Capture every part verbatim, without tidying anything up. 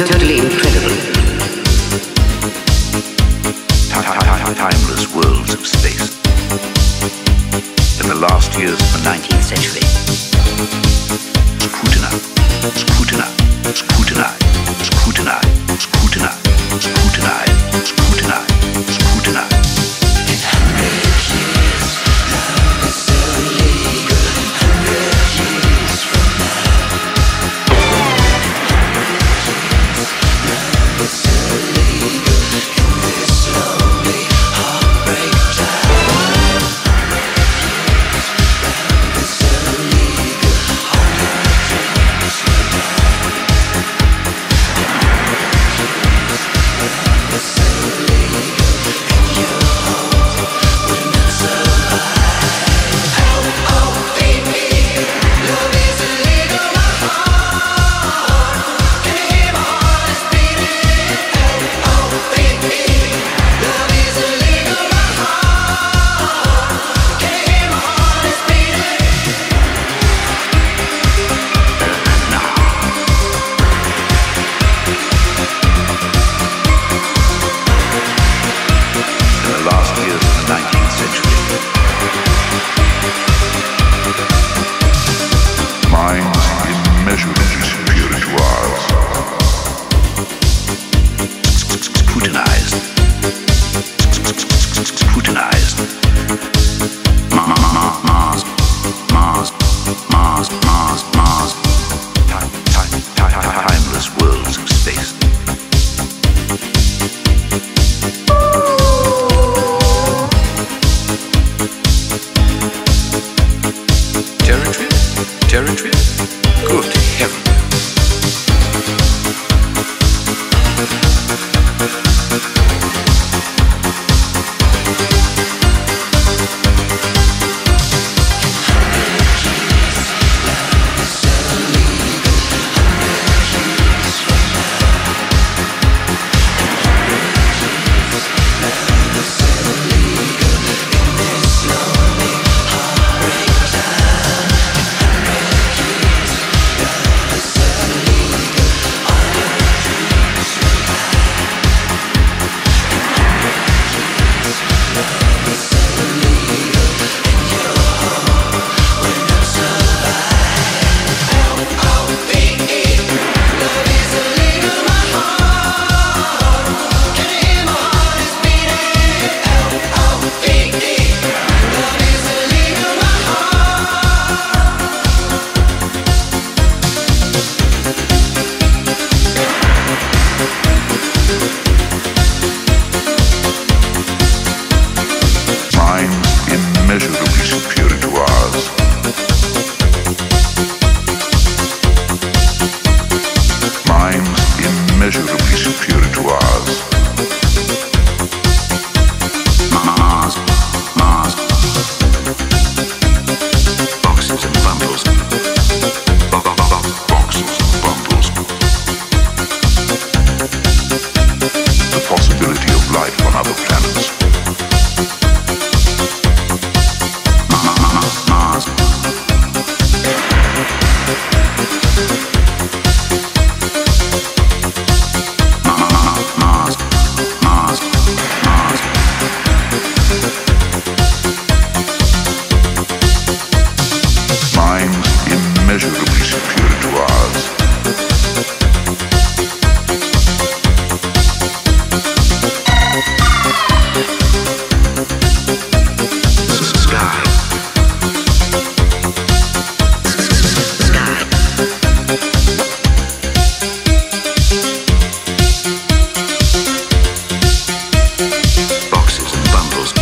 totally incredible. Timeless worlds of space. In the last years of the nineteenth century, scrutinize, scrutinize, scrutinize, scrutinize, scrutinize, scrutinize, scrutinize, scrutinize. In hundred years, love is so legal. Hundred years from now. Love is so legal in this lonely heartbreak time. Love is so legal. Hundred years from now. Love is so legal in your home will not survive. Oh, oh, baby, love is illegal. My heart, can you hear my heart is beating? Oh, oh, baby, love is illegal. My heart, can you hear my heart is beating? In the last years of the nineteenth century, minds immeasurably superior to ours, scrutinized, scrutinized. Mars, Mars, Mars, Mars, Mars, Mars. Timeless worlds of space. Territory? Territory? Good heaven. Immeasurably superior to ours. Minds immeasurably superior to ours. Mars, Mars. Boxes and bundles. Boxes and bundles. The possibility of life on other planets. Mars. Mars, Mars, Mars. Minds immeasurably superior to ours. Sky. Boxes and bundles.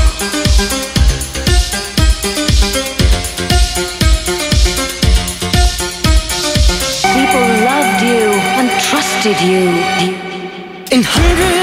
People loved you and trusted you. In hundreds